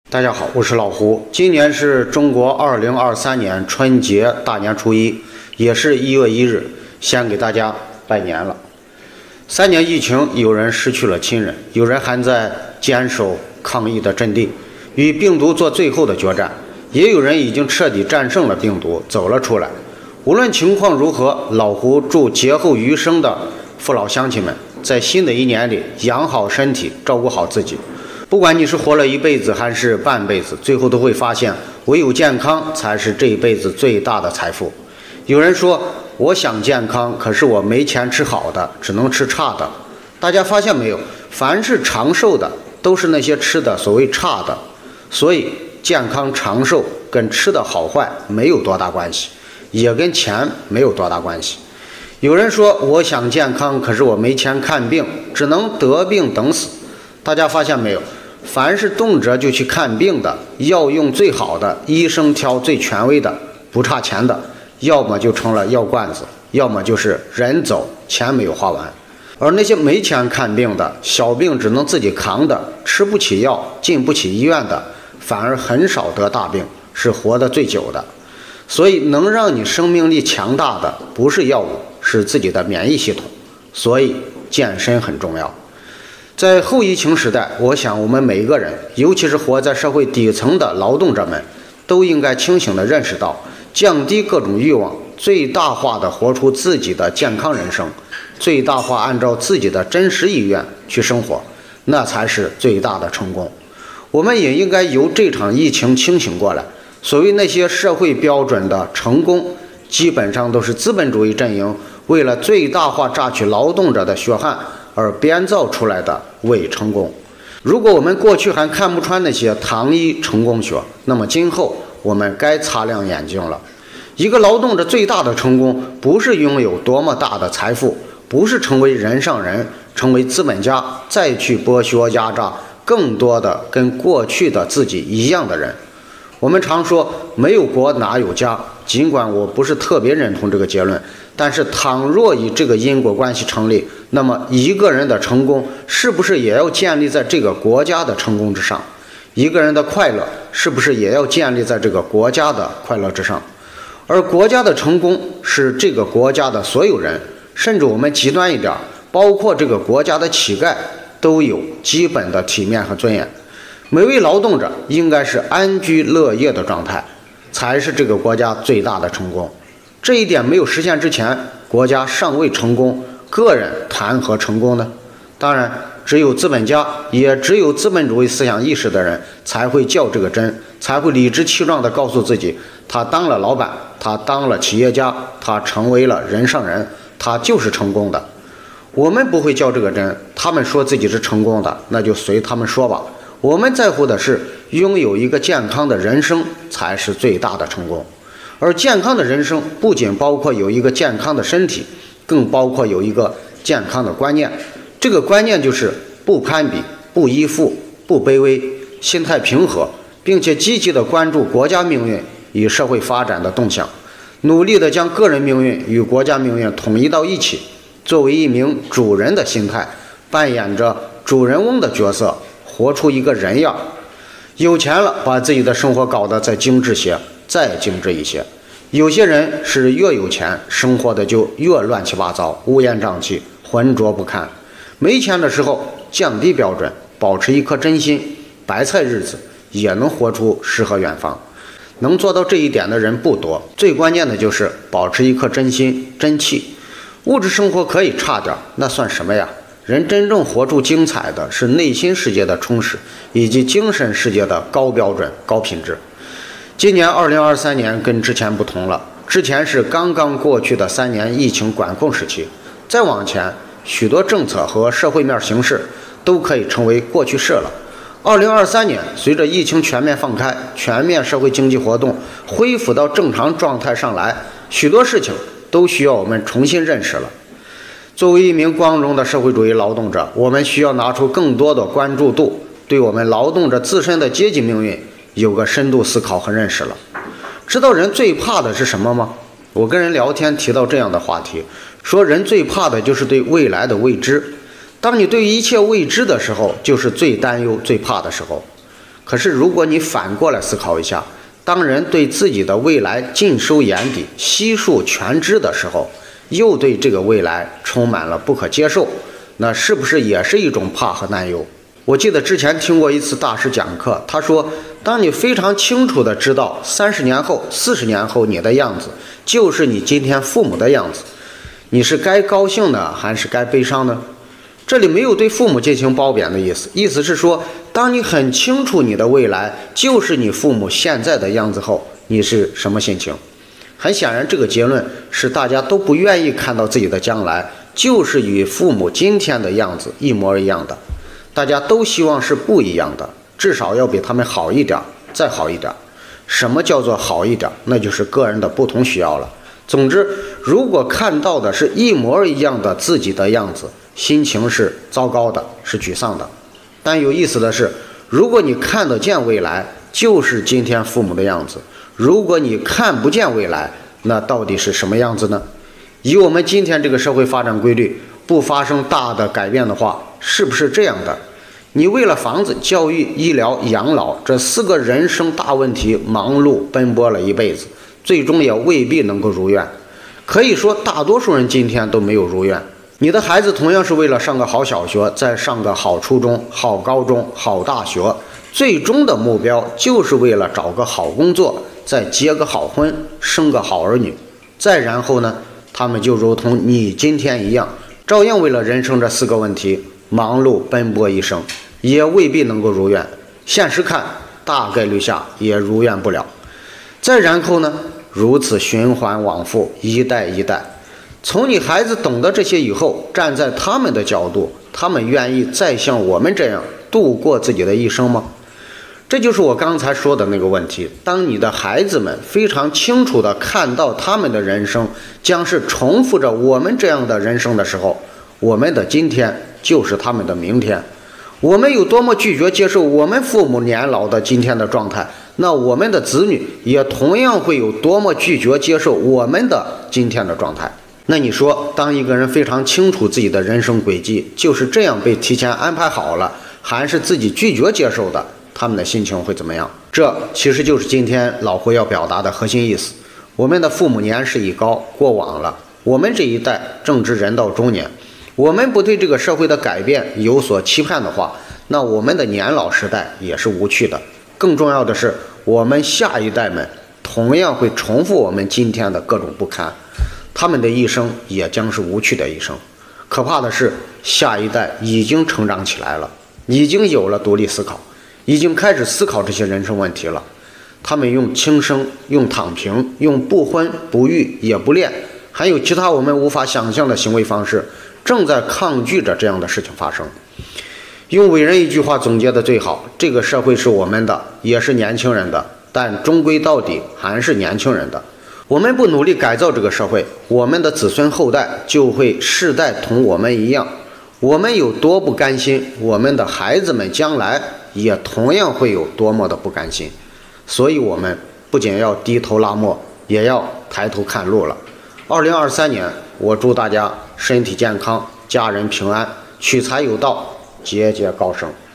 大家好，我是老胡。今年是中国2023年春节大年初一，也是1月1日，先给大家拜年了。3年疫情，有人失去了亲人，有人还在坚守抗疫的阵地，与病毒做最后的决战，也有人已经彻底战胜了病毒，走了出来。无论情况如何，老胡祝劫后余生的父老乡亲们在新的一年里养好身体，照顾好自己。不管你是活了一辈子还是半辈子，最后都会发现，唯有健康才是这一辈子最大的财富。有人说，我想健康，可是我没钱吃好的，只能吃差的。大家发现没有？凡是长寿的，都是那些吃的所谓差的。所以，健康长寿跟吃的好坏没有多大关系，也跟钱没有多大关系。有人说，我想健康，可是我没钱看病，只能得病等死。大家发现没有？凡是动辄就去看病的，药用最好的，医生挑最权威的，不差钱的，要么就成了药罐子，要么就是人走钱没有花完。而那些没钱看病的，小病只能自己扛的，吃不起药，进不起医院的，反而很少得大病，是活得最久的。所以能让你生命力强大的，不是药物，是自己的免疫系统。所以健身很重要。在后疫情时代，我想我们每一个人，尤其是活在社会底层的劳动者们，都应该清醒地认识到，降低各种欲望，最大化地活出自己的健康人生，最大化按照自己的真实意愿去生活，那才是最大的成功。我们也应该由这场疫情清醒过来，所谓那些社会标准的成功，基本上都是资本主义阵营为了最大化榨取劳动者的血汗而编造出来的伪成功。如果我们过去还看不穿那些糖衣成功学，那么今后我们该擦亮眼睛了。一个劳动者最大的成功，不是拥有多么大的财富，不是成为人上人，成为资本家，再去剥削压榨更多的跟过去的自己一样的人。我们常说没有国哪有家，尽管我不是特别认同这个结论，但是倘若以这个因果关系成立，那么一个人的成功是不是也要建立在这个国家的成功之上？一个人的快乐是不是也要建立在这个国家的快乐之上？而国家的成功是这个国家的所有人，甚至我们极端一点，包括这个国家的乞丐都有基本的体面和尊严。每位劳动者应该是安居乐业的状态，才是这个国家最大的成功。这一点没有实现之前，国家尚未成功，个人谈何成功呢？当然，只有资本家，也只有资本主义思想意识的人才会较这个真，才会理直气壮地告诉自己，他当了老板，他当了企业家，他成为了人上人，他就是成功的。我们不会较这个真，他们说自己是成功的，那就随他们说吧。我们在乎的是拥有一个健康的人生才是最大的成功。而健康的人生不仅包括有一个健康的身体，更包括有一个健康的观念。这个观念就是不攀比、不依附、不卑微，心态平和，并且积极地关注国家命运与社会发展的动向，努力地将个人命运与国家命运统一到一起，作为一名主人的心态，扮演着主人翁的角色，活出一个人样。有钱了，把自己的生活搞得再精致些，再精致一些。有些人是越有钱，生活的就越乱七八糟，乌烟瘴气，浑浊不堪。没钱的时候降低标准，保持一颗真心，白菜日子也能活出诗和远方。能做到这一点的人不多，最关键的就是保持一颗真心真气。物质生活可以差点，那算什么呀？人真正活出精彩的是内心世界的充实，以及精神世界的高标准、高品质。今年2023年跟之前不同了，之前是刚刚过去的3年疫情管控时期，再往前，许多政策和社会面形势都可以成为过去式了。2023年，随着疫情全面放开，全面社会经济活动恢复到正常状态上来，许多事情都需要我们重新认识了。作为一名光荣的社会主义劳动者，我们需要拿出更多的关注度，对我们劳动者自身的阶级命运有个深度思考和认识了。知道人最怕的是什么吗？我跟人聊天提到这样的话题，说人最怕的就是对未来的未知。当你对一切未知的时候，就是最担忧、最怕的时候。 可是如果你反过来思考一下，当人对自己的未来尽收眼底、悉数全知的时候，又对这个未来充满了不可接受，那是不是也是一种怕和担忧？我记得之前听过一次大师讲课，他说，当你非常清楚地知道30年后、40年后你的样子就是你今天父母的样子，你是该高兴呢，还是该悲伤呢？这里没有对父母进行褒贬的意思，意思是说，当你很清楚你的未来就是你父母现在的样子后，你是什么心情？很显然，这个结论是大家都不愿意看到自己的将来就是与父母今天的样子一模一样的，大家都希望是不一样的，至少要比他们好一点，再好一点。什么叫做好一点？那就是个人的不同需要了。总之，如果看到的是一模一样的自己的样子，心情是糟糕的，是沮丧的。但有意思的是，如果你看得见未来，就是今天父母的样子；如果你看不见未来，那到底是什么样子呢？以我们今天这个社会发展规律，不发生大的改变的话，是不是这样的？你为了房子、教育、医疗、养老这4个人生大问题忙碌奔波了一辈子，最终也未必能够如愿。可以说，大多数人今天都没有如愿。你的孩子同样是为了上个好小学，再上个好初中、好高中、好大学，最终的目标就是为了找个好工作，再结个好婚，生个好儿女。再然后呢，他们就如同你今天一样，照样为了人生这4个问题忙碌奔波一生，也未必能够如愿。现实看，大概率下也如愿不了。再然后呢，如此循环往复，一代一代。从你孩子懂得这些以后，站在他们的角度，他们愿意再像我们这样度过自己的一生吗？这就是我刚才说的那个问题。当你的孩子们非常清楚地看到他们的人生将是重复着我们这样的人生的时候，我们的今天就是他们的明天。我们有多么拒绝接受我们父母年老的今天的状态，那我们的子女也同样会有多么拒绝接受我们的今天的状态。那你说，当一个人非常清楚自己的人生轨迹就是这样被提前安排好了，还是自己拒绝接受的，他们的心情会怎么样？这其实就是今天老胡要表达的核心意思。我们的父母年事已高，过往了，我们这一代正值人到中年，我们不对这个社会的改变有所期盼的话，那我们的年老时代也是无趣的。更重要的是，我们下一代们同样会重复我们今天的各种不堪，他们的一生也将是无趣的一生。可怕的是，下一代已经成长起来了，已经有了独立思考，已经开始思考这些人生问题了。他们用轻生，用躺平，用不婚不育也不恋，还有其他我们无法想象的行为方式，正在抗拒着这样的事情发生。用伟人一句话总结的最好，这个社会是我们的，也是年轻人的，但终归到底还是年轻人的。我们不努力改造这个社会，我们的子孙后代就会世代同我们一样。我们有多不甘心，我们的孩子们将来也同样会有多么的不甘心。所以我们不仅要低头拉磨，也要抬头看路了。2023年，我祝大家身体健康，家人平安，取财有道，节节高升。